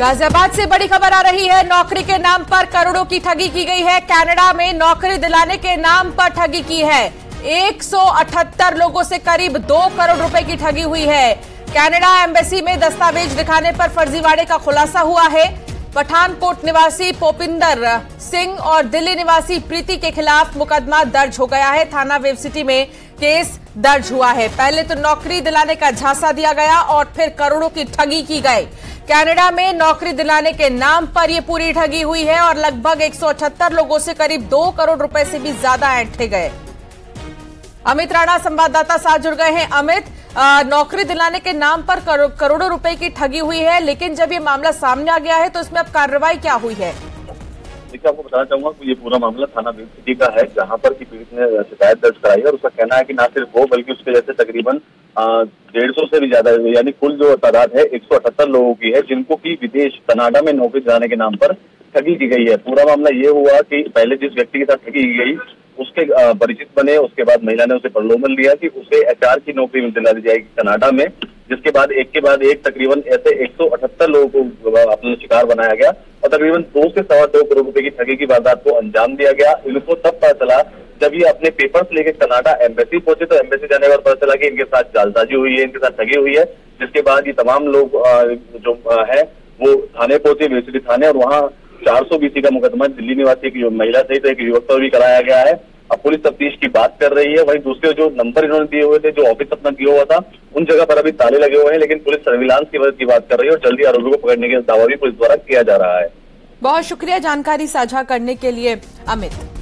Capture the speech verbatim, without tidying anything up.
गाजियाबाद से बड़ी खबर आ रही है। नौकरी के नाम पर करोड़ों की ठगी की गई है। कनाडा में नौकरी दिलाने के नाम पर ठगी की है। एक सौ अठहत्तर लोगों से करीब दो करोड़ रुपए की ठगी हुई है। कनाडा एम्बेसी में दस्तावेज दिखाने पर फर्जीवाड़े का खुलासा हुआ है। पठानकोट निवासी पोपिंदर सिंह और दिल्ली निवासी प्रीति के खिलाफ मुकदमा दर्ज हो गया है। थाना वेव सिटी में केस दर्ज हुआ है। पहले तो नौकरी दिलाने का झांसा दिया गया और फिर करोड़ों की ठगी की गई। कनाडा में नौकरी दिलाने के नाम पर यह पूरी ठगी हुई है और लगभग एक सौ अठहत्तर लोगों से करीब दो करोड़ रुपए से भी ज्यादा ऐंठे गए। अमित राणा संवाददाता साथ जुड़ गए हैं। अमित, नौकरी दिलाने के नाम पर करो, करोड़ों रुपए की ठगी हुई है, लेकिन जब ये मामला सामने आ गया है तो इसमें अब कार्रवाई क्या हुई है? देखिए, आपको बताना चाहूंगा कि ये पूरा मामला थाना वेव सिटी का है, जहां पर की पीड़ित ने शिकायत दर्ज कराई है और उसका कहना है कि ना सिर्फ वो बल्कि उसके जैसे तकरीबन डेढ़ सौ से भी ज्यादा यानी कुल जो तादाद है एक सौ अठहत्तर लोगों की है, जिनको की विदेश कनाडा में नौकरी दिलाने के नाम पर ठगी की गई है। पूरा मामला ये हुआ कि पहले जिस व्यक्ति के साथ ठगी की गई उसके परिचित बने, उसके बाद महिला ने उसे प्रलोभन लिया कि उसे एचआर की नौकरी दिला दी जाएगी कनाडा में, जिसके बाद एक के बाद एक तकरीबन ऐसे एक सौ अठहत्तर लोगों को अपना शिकार बनाया गया और तकरीबन दो से सवा दो करोड़ रुपए की ठगी की वारदात को अंजाम दिया गया। इनको तब पता चला जब ये अपने पेपर्स लेके कनाडा एम्बेसी पहुंचे, तो एम्बेसी जाने के बाद पता चला कि इनके साथ जालसाजी हुई है, इनके साथ ठगी हुई है। जिसके बाद ये तमाम लोग जो है वो थाने पहुंचे, वेव सिटी थाने, और वहाँ चार सौ बीसी का मुकदमा दिल्ली निवासी की महिला सहित एक युवक पर भी कराया गया है। अब पुलिस तफ्तीश की बात कर रही है। वहीं दूसरे जो नंबर इन्होंने दिए हुए थे, जो ऑफिस अपना दिया हुआ था, उन जगह पर अभी ताले लगे हुए हैं, लेकिन पुलिस सर्विलांस की मदद की बात कर रही है और जल्दी आरोपी को पकड़ने का दावा भी पुलिस द्वारा किया जा रहा है। बहुत शुक्रिया जानकारी साझा करने के लिए अमित।